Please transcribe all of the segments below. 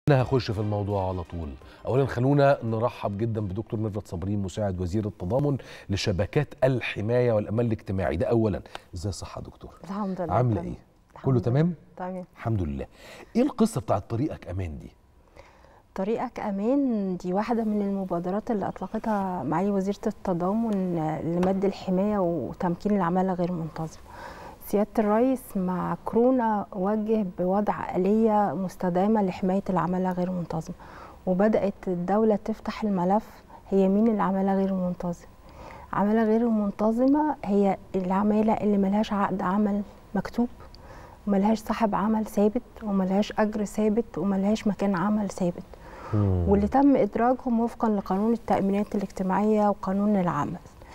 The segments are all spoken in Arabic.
أنا هخش في الموضوع على طول. أولا خلونا نرحب جدا بدكتور ميرفت صابرين مساعد وزير التضامن لشبكات الحماية والأمان الاجتماعي. ده أولا. إزاي الصحة يا دكتور؟ الحمد لله. عاملة إيه؟ كله تمام؟ تمام الحمد لله. إيه القصة بتاعت طريقك أمان دي؟ طريقك أمان دي واحدة من المبادرات اللي أطلقتها معالي وزيرة التضامن لمد الحماية وتمكين العمالة غير منتظمة. سيادة الرئيس مع كورونا وجه بوضع آلية مستدامة لحماية العمالة غير منتظمة، وبدأت الدولة تفتح الملف. هي مين العمالة غير منتظمة؟ عمالة غير منتظمة هي العمالة اللي ملهاش عقد عمل مكتوب، وملهاش صاحب عمل ثابت، وملهاش أجر ثابت، وملهاش مكان عمل ثابت، واللي تم إدراجهم وفقا لقانون التأمينات الاجتماعية وقانون العمل.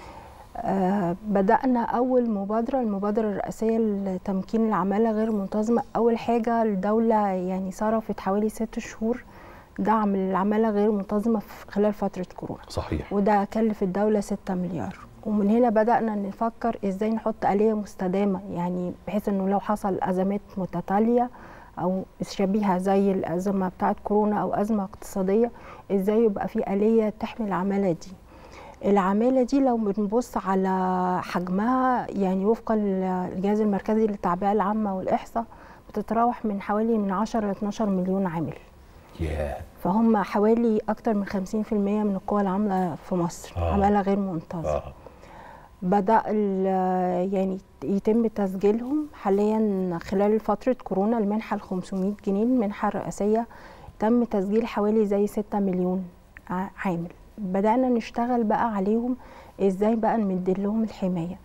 بدأنا أول المبادرة الرئاسية لتمكين العمالة غير منتظمة. أول حاجة الدولة يعني صرفت حوالي 6 شهور دعم للعمالة غير منتظمة خلال فترة كورونا. صحيح. وده كلف الدولة 6 مليار. ومن هنا بدأنا نفكر إزاي نحط آلية مستدامة، يعني بحيث إنه لو حصل أزمات متتالية أو شبيهة زي الأزمة بتاعت كورونا أو أزمة اقتصادية، إزاي يبقى في آلية تحمي العمالة دي. العمالة دي لو بنبص على حجمها يعني وفقا للجهاز المركزي للتعبئة العامة والإحصاء بتتراوح من حوالي من 10 ل 12 مليون عامل. فهم حوالي أكتر من 50% من القوى العاملة في مصر عمالة غير منتظمة. بدأ يعني يتم تسجيلهم حاليا خلال فترة كورونا. المنحة ال 500 جنيه المنحة الرئاسية تم تسجيل حوالي زي 6 مليون عامل. بدأنا نشتغل بقى عليهم ازاي بقى نمد لهم الحماية.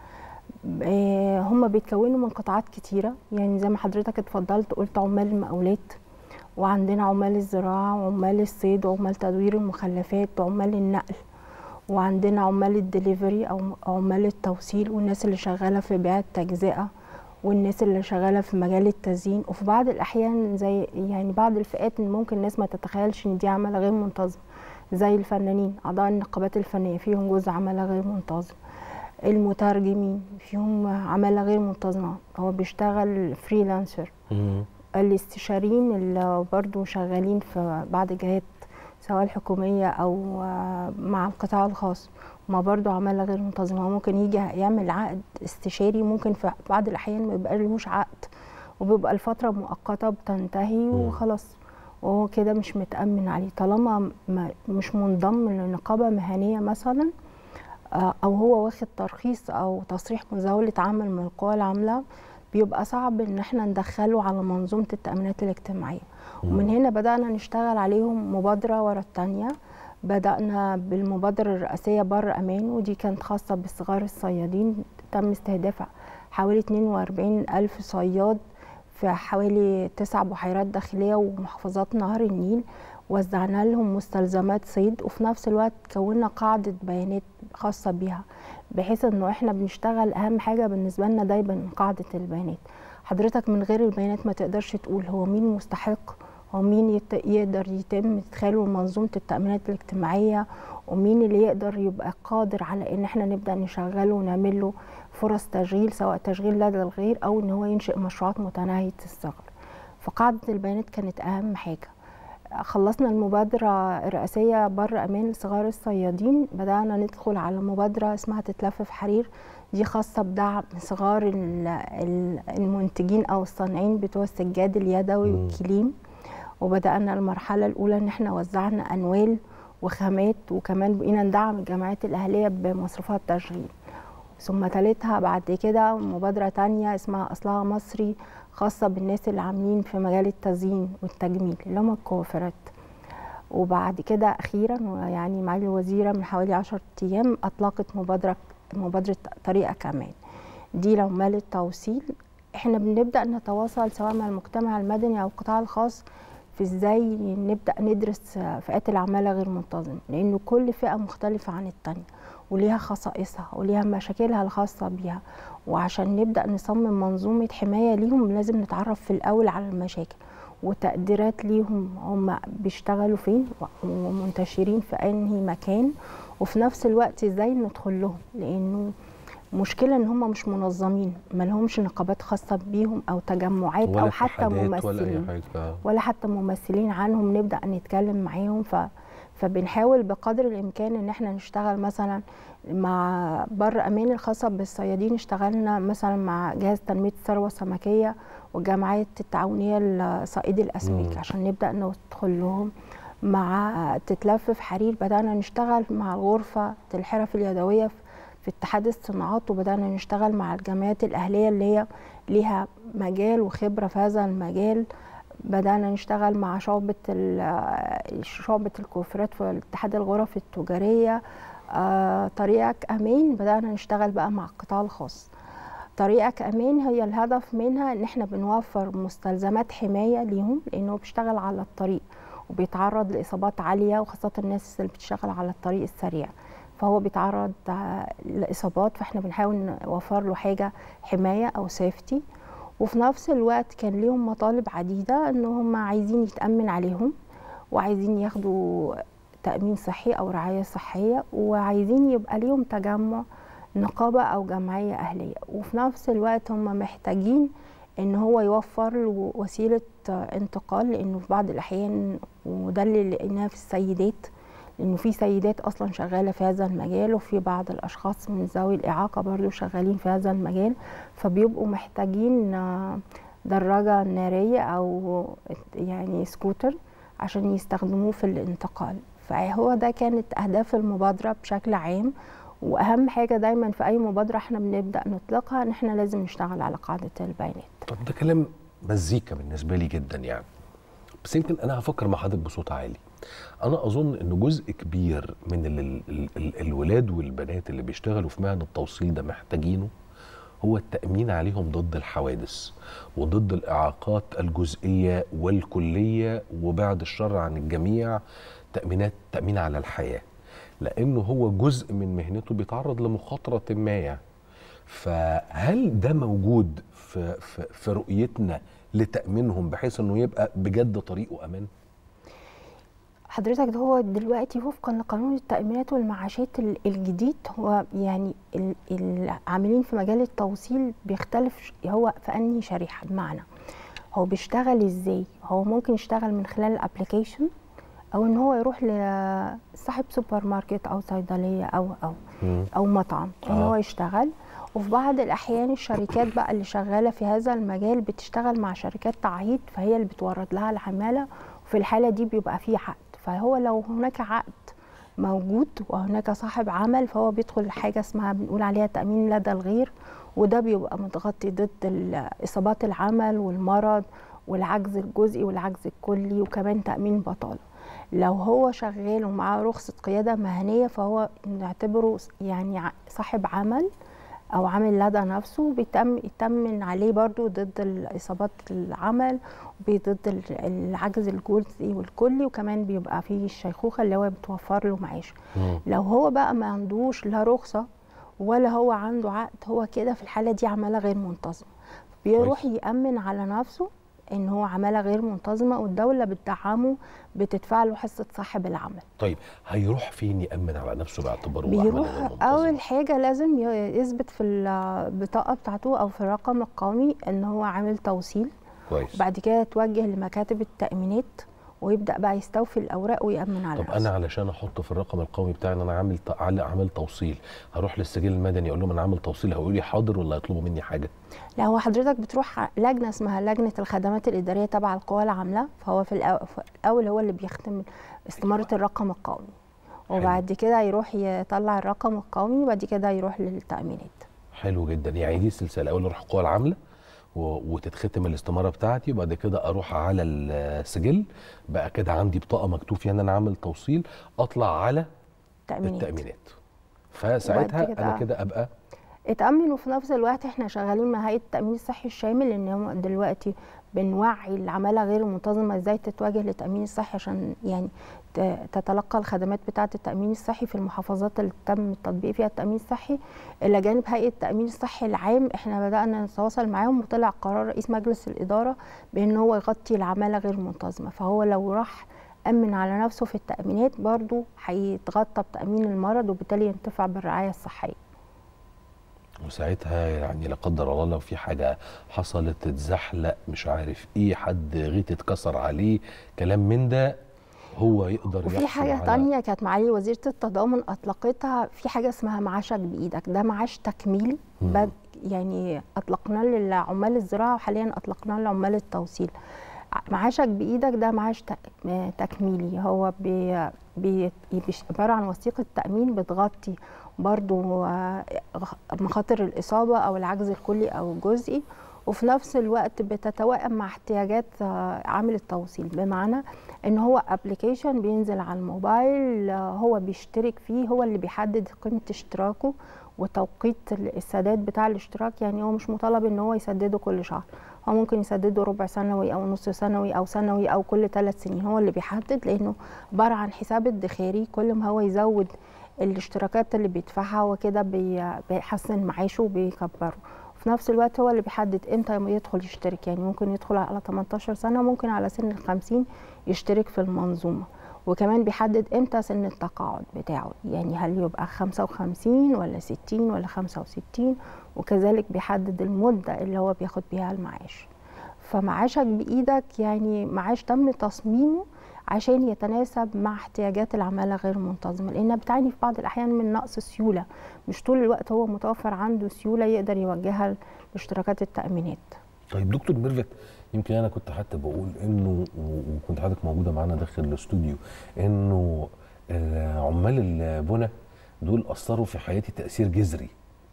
هم بيتكونوا من قطاعات كتيرة، يعني زي ما حضرتك اتفضلت قلت عمال المقاولات، وعندنا عمال الزراعة وعمال الصيد وعمال تدوير المخلفات وعمال النقل، وعندنا عمال الدليفري أو عمال التوصيل، والناس اللي شغالة في بيع التجزئة، والناس اللي شغالة في مجال التزيين. وفي بعض الأحيان زي يعني بعض الفئات اللي ممكن الناس ما تتخيلش إن دي عمالة غير منتظمة، زي الفنانين، أعضاء النقابات الفنية فيهم جزء عمالة غير منتظمة. المترجمين فيهم عمالة غير منتظمة، هو بيشتغل فريلانسر. الاستشاريين اللي برضو شغالين في بعض الجهات سواء الحكومية أو مع القطاع الخاص، ما برضو عمالة غير منتظمة. ممكن يجي يعمل عقد استشاري، ممكن في بعض الأحيان ما يبقى لهوش عقد، وبيبقى الفترة مؤقتة بتنتهي وخلاص، وهو كده مش متأمن عليه طالما مش منضم لنقابة مهنية مثلا، أو هو واخد ترخيص أو تصريح مزاولة عمل من القوى العاملة. بيبقى صعب إن احنا ندخله على منظومة التأمينات الاجتماعية. ومن هنا بدأنا نشتغل عليهم مبادرة ورا التانية. بدأنا بالمبادرة الرئاسية بر أمان، ودي كانت خاصة بالصغار الصيادين. تم استهداف حوالي 42 ألف صياد في حوالي 9 بحيرات داخلية ومحافظات نهر النيل. وزعنا لهم مستلزمات صيد، وفي نفس الوقت كونا قاعدة بيانات خاصة بيها، بحيث انه احنا بنشتغل. اهم حاجة بالنسبة لنا دايما قاعدة البيانات. حضرتك من غير البيانات ما تقدرش تقول هو مين مستحق، هو مين يقدر يتم ادخاله منظومة التأمينات الاجتماعية، ومين اللي يقدر يبقى قادر على ان احنا نبدأ نشغله ونعمل له فرص تشغيل، سواء تشغيل لدى الغير او ان هو ينشئ مشروعات متناهية الصغر. فقاعدة البيانات كانت اهم حاجة. خلصنا المبادرة الرئاسية بر أمان لصغار الصيادين، بدأنا ندخل على مبادرة اسمها تتلف في حرير. دي خاصة بدعم صغار المنتجين أو الصانعين بتوع السجاد اليدوي والكليم. وبدأنا المرحلة الأولى إن احنا وزعنا أنوال وخامات، وكمان بقينا ندعم الجمعيات الأهلية بمصروفات تشغيل. ثم تالتها بعد كده مبادرة تانية اسمها أصلها مصري، خاصة بالناس اللي عاملين في مجال التزيين والتجميل اللي هم الكوافيرات. وبعد كده أخيرا يعني معالي الوزيرة من حوالي 10 أيام أطلقت مبادرة طريقك أمان. دي لعمال التوصيل. احنا بنبدأ نتواصل سواء مع المجتمع المدني أو القطاع الخاص في ازاي نبدأ ندرس فئات العمالة غير منتظمة، لأنه كل فئة مختلفة عن التانية وليها خصائصها وليها مشاكلها الخاصة بيها. وعشان نبدأ نصمم منظومة حماية ليهم لازم نتعرف في الأول على المشاكل وتقديرات ليهم، هم بيشتغلوا فين ومنتشرين في أنهي مكان، وفي نفس الوقت ازاي ندخل لهم، لأنه مشكلة ان هم مش منظمين، ما لهمش نقابات خاصة بيهم او تجمعات او حتى ممثلين ولا حتى ممثلين عنهم نبدأ نتكلم معاهم. فبنحاول بقدر الامكان ان احنا نشتغل مثلا مع بر امان الخاصة بالصيادين، اشتغلنا مثلا مع جهاز تنمية الثروة السمكية والجمعيات التعاونية لصائدي الاسماك عشان نبدأ ندخل لهم. مع تتلفف حرير بدأنا نشتغل مع غرفة الحرف اليدوية في اتحاد الصناعات، وبدأنا نشتغل مع الجمعيات الأهلية اللي هي ليها مجال وخبرة في هذا المجال. بدأنا نشتغل مع شعبة الكوفرات في اتحاد الغرف التجارية. طريقك أمان بدأنا نشتغل بقى مع القطاع الخاص. طريقك أمان هي الهدف منها إن احنا بنوفر مستلزمات حماية ليهم، لأنه بيشتغل على الطريق وبيتعرض لإصابات عالية، وخاصة الناس اللي بتشتغل على الطريق السريع فهو بيتعرض لإصابات، فاحنا بنحاول نوفر له حاجة حماية أو سيفتي. وفي نفس الوقت كان ليهم مطالب عديدة إن هم عايزين يتأمن عليهم، وعايزين ياخدوا تأمين صحي أو رعاية صحية، وعايزين يبقى ليهم تجمع نقابة أو جمعية أهلية. وفي نفس الوقت هم محتاجين إن هو يوفر له وسيلة انتقال، لأنه في بعض الأحيان وده اللي لقيناه في السيدات، لأنه في سيدات أصلا شغالة في هذا المجال، وفي بعض الأشخاص من ذوي الإعاقة برضو شغالين في هذا المجال، فبيبقوا محتاجين دراجة نارية أو يعني سكوتر عشان يستخدموه في الانتقال. فهو ده كانت أهداف المبادرة بشكل عام. واهم حاجه دايما في اي مبادره احنا بنبدا نطلقها ان احنا لازم نشتغل على قاعده البيانات. طب ده كلام مزيكا بالنسبه لي جدا يعني، بس يمكن انا هفكر مع حضرتك بصوت عالي. انا اظن ان جزء كبير من الولاد والبنات اللي بيشتغلوا في مهن التوصيل ده محتاجينه هو التأمين عليهم ضد الحوادث وضد الإعاقات الجزئية والكلية، وبعد الشر عن الجميع تأمين على الحياة، لأنه هو جزء من مهنته بيتعرض لمخاطرة ما يعني. فهل ده موجود في رؤيتنا لتأمينهم بحيث أنه يبقى بجد طريقه أمان؟ حضرتك ده هو دلوقتي وفقا لقانون التأمينات والمعاشات الجديد، هو يعني العاملين في مجال التوصيل بيختلف هو في أنهي شريحة. بمعنى هو بيشتغل ازاي؟ هو ممكن يشتغل من خلال الابليكيشن، او ان هو يروح لصاحب سوبر ماركت او صيدليه او مطعم ان هو يشتغل. وفي بعض الاحيان الشركات بقى اللي شغاله في هذا المجال بتشتغل مع شركات تعهيد، فهي اللي بتورد لها العماله، وفي الحاله دي بيبقى في عقد. فهو لو هناك عقد موجود وهناك صاحب عمل فهو بيدخل حاجه اسمها بنقول عليها تامين لدى الغير، وده بيبقى متغطي ضد اصابات العمل والمرض والعجز الجزئي والعجز الكلي، وكمان تامين بطاله. لو هو شغال ومعاه رخصة قيادة مهنية فهو نعتبره يعني صاحب عمل أو عامل لدى نفسه، يتمن عليه برضو ضد إصابات العمل وضد العجز الجزئي والكلي، وكمان بيبقى فيه الشيخوخة اللي هو بتوفر له معيشة. لو هو بقى ما عندوش لا رخصة ولا هو عنده عقد، هو كده في الحالة دي عمالة غير منتظمة، بيروح يأمن على نفسه ان هو عماله غير منتظمه، والدوله بتدعمه، بتدفع له حصه صاحب العمل. طيب هيروح فين يامن على نفسه باعتباره بيروح غير منتظم؟ اول حاجه لازم يثبت في البطاقه بتاعته او في الرقم القومي ان هو عامل توصيل. كويس. بعد كده يتوجه لمكاتب التامينات ويبدا بقى يستوفي الاوراق ويامن على نفسه. طب انا علشان احط في الرقم القومي بتاعي ان انا عامل توصيل، هروح للسجل المدني اقول لهم انا عامل توصيل، هيقولوا لي حاضر ولا هيطلبوا مني حاجه؟ لا، هو حضرتك بتروح لجنه اسمها لجنه الخدمات الاداريه تبع القوى العامله، فهو في الاول هو اللي بيختم استماره الرقم القومي، وبعد كده يروح يطلع الرقم القومي وبعد كده يروح للتامينات. حلو جدا. يعني دي السلسله، الاول اروح القوى العامله وتتختم الاستماره بتاعتي، وبعد كده اروح على السجل بقى كده عندي بطاقه مكتوب فيها ان انا عامل توصيل، اطلع على التامينات، فساعتها انا كده ابقى اتأمن. وفي نفس الوقت احنا شغالين مع هيئة التأمين الصحي الشامل، لان هم دلوقتي بنوعي العمالة غير المنتظمة ازاي تتوجه للتأمين الصحي عشان يعني تتلقى الخدمات بتاعة التأمين الصحي في المحافظات اللي تم التطبيق فيها التأمين الصحي. إلى جانب هيئة التأمين الصحي العام احنا بدأنا نتواصل معاهم، وطلع قرار رئيس مجلس الإدارة بأن هو يغطي العمالة غير المنتظمة، فهو لو راح أمن على نفسه في التأمينات برضو هيتغطى بتأمين المرض وبالتالي ينتفع بالرعاية الصحية. وساعتها يعني لا قدر الله لو في حاجه حصلت، اتزحلق مش عارف ايه، حد غيط اتكسر عليه، كلام من ده، هو يقدر وفي يحصل حاجة على. تانية كانت معالي وزيرة التضامن أطلقتها، في حاجة اسمها معاشك بإيدك، ده معاش تكميلي يعني أطلقناه للعمال الزراعة وحاليا أطلقناه لعمال التوصيل. معاشك بإيدك ده معاش تكميلي، هو عبارة عن وثيقة تأمين بتغطي برضو مخاطر الإصابة أو العجز الكلي أو الجزئي، وفي نفس الوقت بتتوائم مع احتياجات عامل التوصيل. بمعنى ان هو ابلكيشن بينزل على الموبايل، هو بيشترك فيه، هو اللي بيحدد قيمة اشتراكه وتوقيت السداد بتاع الاشتراك. يعني هو مش مطالب ان هو يسدده كل شهر، هو ممكن يسدده ربع سنوي او نص سنوي او سنوي او كل 3 سنين، هو اللي بيحدد، لانه عبارة عن حساب ادخاري. كل ما هو يزود الاشتراكات اللي بيدفعها وكده بيحسن معاشه وبيكبره. في نفس الوقت هو اللي بيحدد امتى يدخل يشترك، يعني ممكن يدخل على 18 سنة، ممكن على سن ال50 يشترك في المنظومة. وكمان بيحدد امتى سن التقاعد بتاعه، يعني هل يبقى 55 ولا 60 ولا 65، وكذلك بيحدد المدة اللي هو بياخد بيها المعاش. فمعاشك بإيدك يعني معاش تم تصميمه عشان يتناسب مع احتياجات العمالة غير المنتظمة، لأنها بتعاني في بعض الأحيان من نقص سيولة، مش طول الوقت هو متوفر عنده سيولة يقدر يوجهها لاشتراكات التأمينات. طيب دكتور ميرفت، يمكن انا كنت حتى بقول انه، وكنت حضرتك موجوده معانا داخل الاستوديو، انه عمال البنى دول اثروا في حياتي تاثير جذري.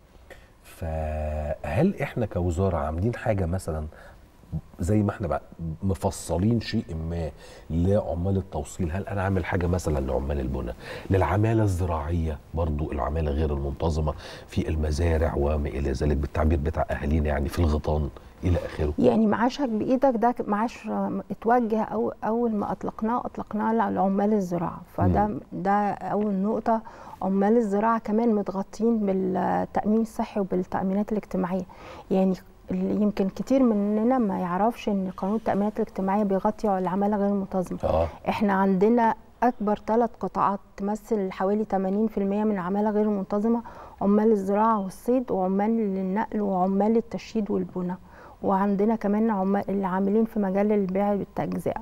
فهل احنا كوزاره عاملين حاجه مثلا زي ما احنا بقى مفصلين شيء ما لعمال التوصيل؟ هل انا عامل حاجه مثلا لعمال البنى، للعماله الزراعيه برضو، العماله غير المنتظمه في المزارع وما الى ذلك، بالتعبير بتاع اهالينا يعني في الغيطان الى اخره؟ يعني معاشك بايدك ده معاش اتوجه اول ما اطلقناه لعمال الزراعه، ده اول نقطه. عمال الزراعه كمان متغطين بالتامين الصحي وبالتامينات الاجتماعيه. يعني يمكن كتير مننا ما يعرفش ان قانون التامينات الاجتماعيه بيغطي العماله غير المنتظمه. احنا عندنا اكبر 3 قطاعات تمثل حوالي 80% من العماله غير المنتظمه: عمال الزراعه والصيد، وعمال النقل، وعمال التشييد والبناء، وعندنا كمان عمال اللي عاملين في مجال البيع بالتجزئه.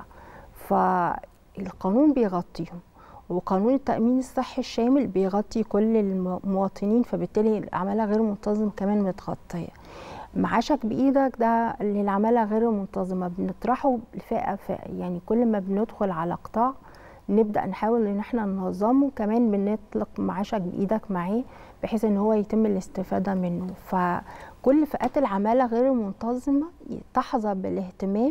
فالقانون بيغطيهم، وقانون التأمين الصحي الشامل بيغطي كل المواطنين، فبالتالي العمالة غير منتظمة كمان متغطية. معاشك بإيدك ده للعمالة غير المنتظمة بنطرحه فئة، يعني كل ما بندخل على قطاع نبدأ نحاول ان احنا ننظمه، كمان بنطلق معاشك بإيدك معاه بحيث ان هو يتم الاستفادة منه. فكل فئات العمالة غير المنتظمة تحظى بالاهتمام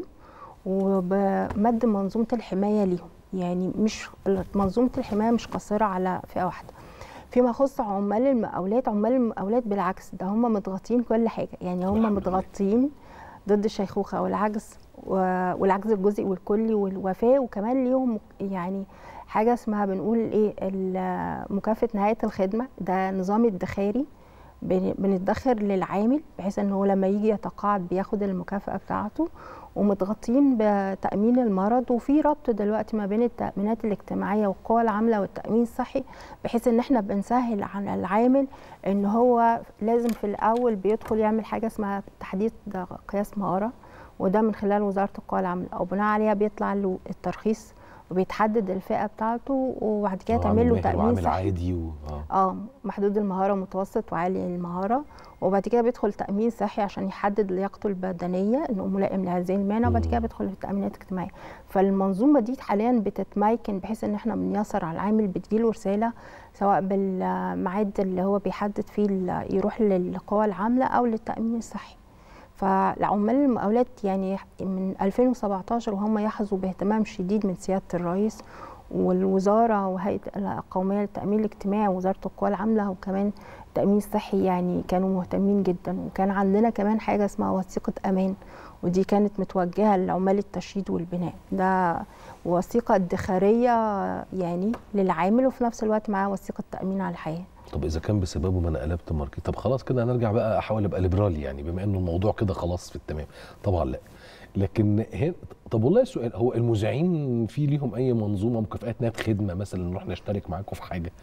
وبمد منظومة الحماية ليهم. يعني مش منظومة الحماية مش قاصرة على فئة واحدة. فيما يخص عمال المقاولات بالعكس، ده هم متغطين كل حاجة، يعني هم متغطين ضد الشيخوخة والعجز الجزئي والكلي والوفاة، وكمان ليهم يعني حاجة اسمها بنقول ايه مكافأة نهاية الخدمة، ده نظام ادخاري بندخر للعامل بحيث ان هو لما يجي يتقاعد بياخد المكافأة بتاعته، ومتغطين بتأمين المرض. وفي ربط دلوقتي ما بين التأمينات الاجتماعية والقوى العاملة والتأمين الصحي، بحيث ان احنا بنسهل على العامل ان هو لازم في الاول بيدخل يعمل حاجة اسمها تحديث قياس مهارة، وده من خلال وزارة القوى العاملة، او بناء عليها بيطلع له الترخيص وبيتحدد الفئة بتاعته، وبعد كده تعمل له تأمين صحي عادي محدود المهارة، متوسط وعالي المهارة، وبعد كده بيدخل تأمين صحي عشان يحدد لياقته البدنية انه ملائم لهذه المهنة، وبعد كده بيدخل في التأمينات الاجتماعية. فالمنظومة دي حاليا بتتميكن بحيث ان احنا بنيسر على العامل، بتجيله رسالة سواء بالميعاد اللي هو بيحدد فيه يروح للقوى العاملة او للتأمين الصحي. فالعمال المقاولات يعني من 2017 وهم يحظوا باهتمام شديد من سيادة الرئيس والوزارة وهيئة القومية للتأمين الاجتماعي ووزارة القوى العاملة وكمان التأمين الصحي، يعني كانوا مهتمين جدا. وكان عندنا كمان حاجة اسمها وثيقة أمان، ودي كانت متوجهة لعمال التشييد والبناء، ده وثيقة ادخارية يعني للعامل، وفي نفس الوقت معاه وثيقة تأمين على الحياة. طب اذا كان بسببه ما انا قلبت ماركت، طب خلاص كده هنرجع بقى احاول ابقى ليبرالي، يعني بما انه الموضوع كده خلاص في التمام. طبعا لا، لكن طب والله السؤال هو المذيعين في ليهم اي منظومه مكافآت نهايه خدمه مثلا، نروح نشترك معاكم في حاجه؟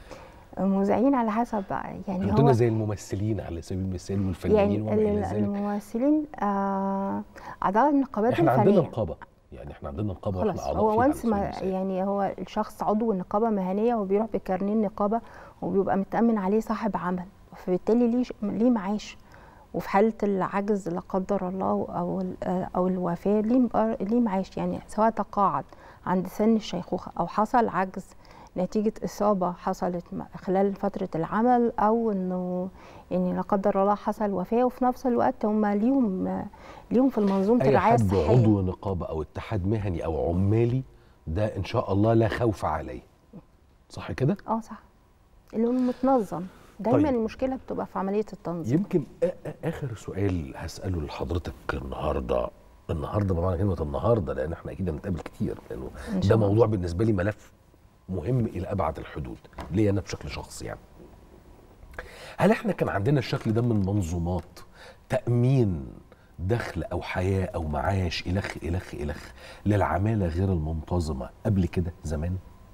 المذيعين على حسب بقى، يعني عندنا هو زي الممثلين على سبيل المثال والفنانين وما الى ذلك. الممثلين اعضاء النقابات احنا الفنيه. عندنا نقابه، يعني احنا عندنا نقابه واحنا خلاص، اعضاء هو فيها على وانس سبيل ما المثال. يعني هو الشخص عضو نقابه مهنيه وبيروح بكارنيه النقابه وبيبقى متامن عليه صاحب عمل، فبالتالي ليه معاش، وفي حاله العجز لا قدر الله او الوفاه ليه معاش، يعني سواء تقاعد عند سن الشيخوخه او حصل عجز نتيجه اصابه حصلت خلال فتره العمل، او انه يعني لا قدر الله حصل وفاه، وفي نفس الوقت هم ليهم في منظومه الرعايه الصحيه. اي حد عضو نقابه او اتحاد مهني او عمالي ده ان شاء الله لا خوف عليه، صح كده؟ صح، اللي هو متنظم دايما. طيب. المشكله بتبقى في عمليه التنظيم. يمكن اخر سؤال هساله لحضرتك النهارده بمعنى كلمه النهارده، لان احنا اكيد هنتقابل كتير، لانه ده موضوع بالنسبه لي ملف مهم الى ابعد الحدود ليا انا بشكل شخصي. يعني هل احنا كان عندنا الشكل ده من منظومات تامين دخل او حياه او معاش الخ الخ الخ للعماله غير المنتظمه قبل كده زمان؟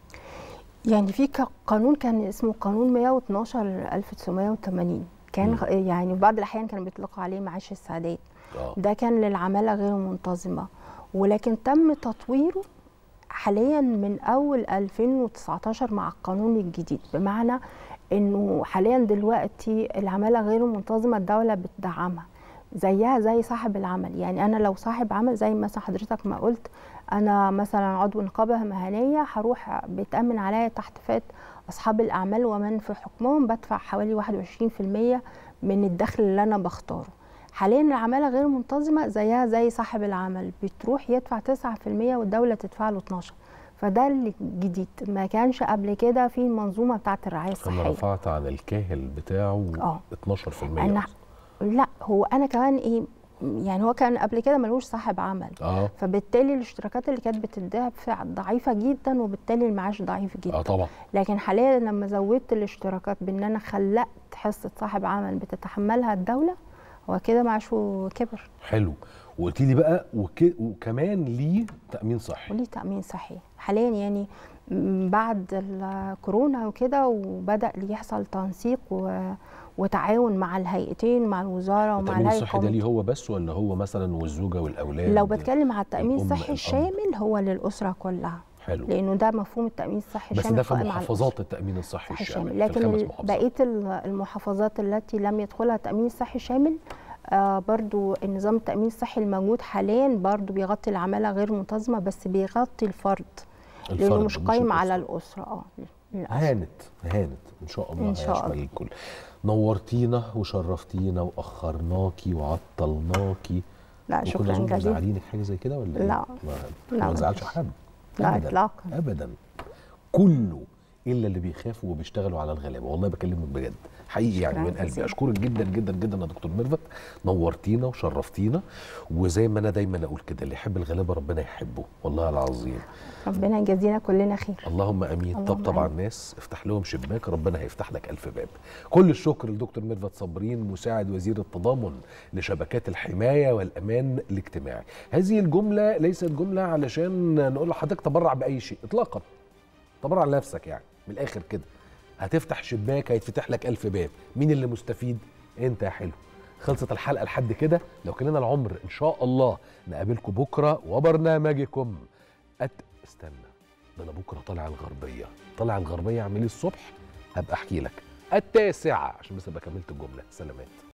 يعني في قانون كان اسمه قانون 112 1980 كان يعني في بعض الاحيان كانوا بيطلقوا عليه معاش السعادات. ده كان للعماله غير المنتظمه، ولكن تم تطويره حاليا من اول 2019 مع القانون الجديد، بمعنى انه حاليا دلوقتي العماله غير المنتظمه الدوله بتدعمها زيها زي صاحب العمل. يعني انا لو صاحب عمل زي مثلا حضرتك ما قلت، انا مثلا عضو نقابه مهنيه هروح بيتامن عليا تحت فئه اصحاب الاعمال ومن في حكمهم، بدفع حوالي 21% من الدخل اللي انا بختاره. حاليا العماله غير المنتظمه زيها زي صاحب العمل، بتروح يدفع 9% والدوله تدفع له 12%. فده اللي جديد، ما كانش قبل كده في المنظومه بتاعه الرعايه الصحيه. انا رفعت عن الكاهل بتاعه 12%. لا، هو انا كمان يعني هو كان قبل كده ملوش صاحب عمل، فبالتالي الاشتراكات اللي كانت بتدفع ضعيفه جدا، وبالتالي المعاش ضعيف جدا. طبعا. لكن حاليا لما زودت الاشتراكات بان انا خلقت حصه صاحب عمل بتتحملها الدوله، هو كده معاشه كبر. حلو. وقلت لي بقى وكمان ليه تامين صحي. وليه تامين صحي حاليا، يعني بعد الكورونا وكده، وبدا يحصل تنسيق وتعاون مع الهيئتين، مع الوزاره ومع التامين الصحي ده ليه هو بس، ولا هو مثلا والزوجه والاولاد؟ لو بتكلم على التامين الصحي الشامل هو للاسره كلها. حلو. لانه ده مفهوم التامين الصحي الشامل، بس ده في محافظات التامين الصحي الشامل، لكن بقيه المحافظات التي لم يدخلها التامين الصحي الشامل برضو النظام التامين الصحي الموجود حاليا برضو بيغطي العماله غير منتظمه، بس بيغطي الفرد لانه مش قايم على الاسره. هانت ان شاء الله، إن شاء الله. الكل. نورتينا وشرفتينا واخرناكي وعطلناكي. لا شكرا جزيلا. كنا مزعلينك حاجه زي كده ولا لا ما نزعلش حد؟ لا اطلاقا ابدا. كله الا اللي بيخافوا وبيشتغلوا على الغلابه، والله بكلمك بجد حقيقي، يعني من قلبي. اشكرك جدا جدا جدا يا دكتور ميرفت، نورتينا وشرفتينا. وزي ما انا دايما اقول كده، اللي يحب الغلابه ربنا يحبه، والله العظيم. ربنا يجازينا كلنا خير. اللهم امين. طبطب على الناس، افتح لهم شباك، ربنا هيفتح لك 1000 باب. كل الشكر لدكتور ميرفت صابرين، مساعد وزير التضامن لشبكات الحمايه والامان الاجتماعي. هذه الجمله ليست جمله علشان نقول لحضرتك تبرع باي شيء اطلاقا، تبرع لنفسك، يعني من الاخر كده. هتفتح شباك هيتفتح لك 1000 باب. مين اللي مستفيد؟ انت يا حلو. خلصت الحلقه لحد كده. لو كان لنا العمر ان شاء الله نقابلكم بكره وبرنامجكم استنى، ده انا بكره طالع الغربيه اعمل ايه الصبح؟ هبقى احكي لك 9 عشان بس ابقى كملت الجمله. سلامات.